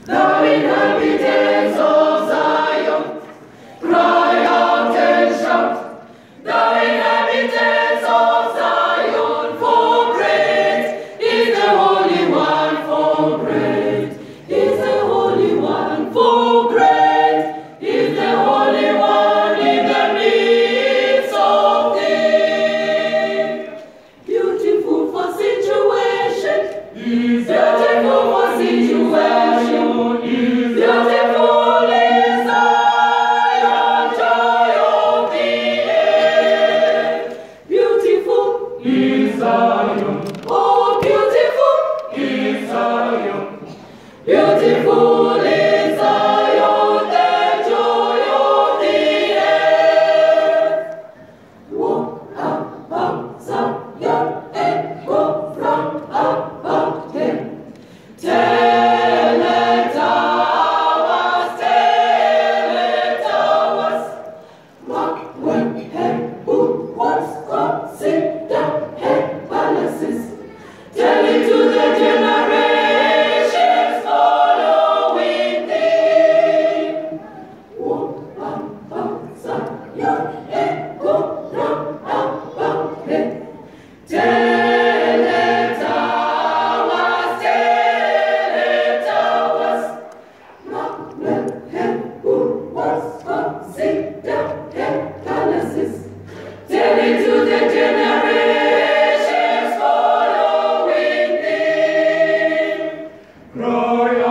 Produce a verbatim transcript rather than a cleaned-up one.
the inhabitants of Zion, cry out and shout, the inhabitants of Zion, for great is the Holy One, for great is the Holy One, for great is the Holy One in the midst of thee. Beautiful for situation, beautiful for situation, beautiful is Zion, joy of the earth. Beautiful is Zion, oh beautiful is Zion, beautiful is Zion, the joy of the earth. Walk about Zion and go from about him. Tell it ours, tell it ours. Mark when and who once consider head palaces. Tell it to the generations following thee. Walk about Zion and go round about him. Tell it ours, tell it ours. Mark when and who once consider head palaces. Tell it to the generations following thee. Cry